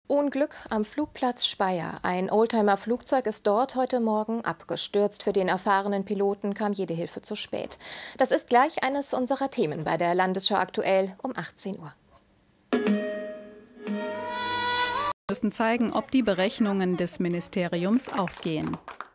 Unglück am Flugplatz Speyer. Ein Oldtimer-Flugzeug ist dort heute Morgen abgestürzt. Für den erfahrenen Piloten kam jede Hilfe zu spät. Das ist gleich eines unserer Themen bei der Landesschau aktuell um 18 Uhr. Wir müssen zeigen, ob die Berechnungen des Ministeriums aufgehen.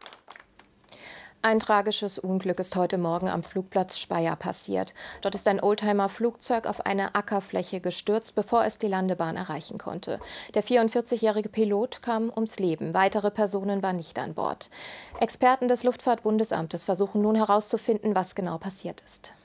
Ein tragisches Unglück ist heute Morgen am Flugplatz Speyer passiert. Dort ist ein Oldtimer-Flugzeug auf eine Ackerfläche gestürzt, bevor es die Landebahn erreichen konnte. Der 44-jährige Pilot kam ums Leben. Weitere Personen waren nicht an Bord. Experten des Luftfahrtbundesamtes versuchen nun herauszufinden, was genau passiert ist.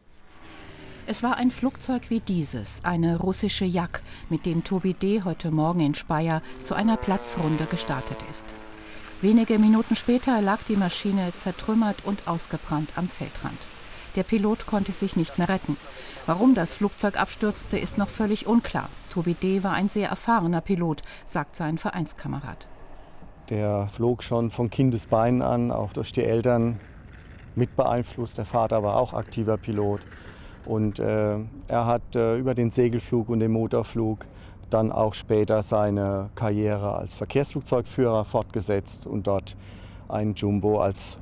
Es war ein Flugzeug wie dieses, eine russische Jak, mit dem Tobi D. heute Morgen in Speyer zu einer Platzrunde gestartet ist. Wenige Minuten später lag die Maschine zertrümmert und ausgebrannt am Feldrand. Der Pilot konnte sich nicht mehr retten. Warum das Flugzeug abstürzte, ist noch völlig unklar. Tobi D. war ein sehr erfahrener Pilot, sagt sein Vereinskamerad. Der flog schon von Kindesbeinen an, auch durch die Eltern mit beeinflusst. Der Vater war auch aktiver Pilot. Und er hat über den Segelflug und den Motorflug dann auch später seine Karriere als Verkehrsflugzeugführer fortgesetzt und dort einen Jumbo als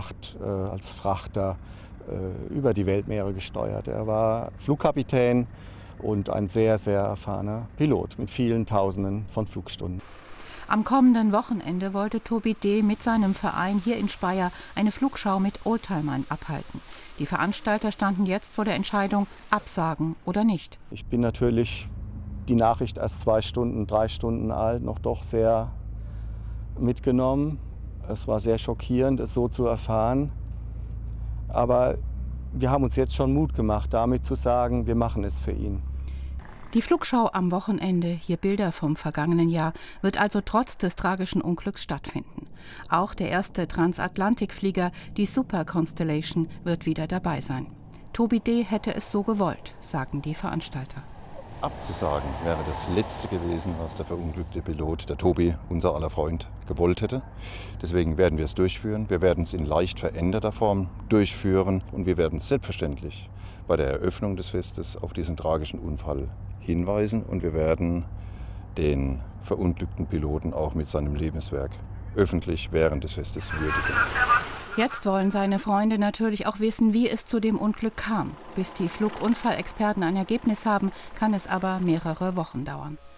Frachter über die Weltmeere gesteuert. Er war Flugkapitän und ein sehr, sehr erfahrener Pilot mit vielen Tausenden von Flugstunden. Am kommenden Wochenende wollte Tobi D. mit seinem Verein hier in Speyer eine Flugschau mit Oldtimern abhalten. Die Veranstalter standen jetzt vor der Entscheidung, absagen oder nicht. Ich bin natürlich die Nachricht erst 2 Stunden, 3 Stunden alt, noch doch sehr mitgenommen. Es war sehr schockierend, es so zu erfahren. Aber wir haben uns jetzt schon Mut gemacht, damit zu sagen, wir machen es für ihn. Die Flugschau am Wochenende, hier Bilder vom vergangenen Jahr, wird also trotz des tragischen Unglücks stattfinden. Auch der erste Transatlantikflieger, die Super Constellation, wird wieder dabei sein. Tobi D. hätte es so gewollt, sagen die Veranstalter. Abzusagen wäre das Letzte gewesen, was der verunglückte Pilot, der Tobi, unser aller Freund, gewollt hätte. Deswegen werden wir es durchführen. Wir werden es in leicht veränderter Form durchführen und wir werden selbstverständlich bei der Eröffnung des Festes auf diesen tragischen Unfall hinweisen und wir werden den verunglückten Piloten auch mit seinem Lebenswerk öffentlich während des Festes würdigen. Jetzt wollen seine Freunde natürlich auch wissen, wie es zu dem Unglück kam. Bis die Flugunfallexperten ein Ergebnis haben, kann es aber mehrere Wochen dauern.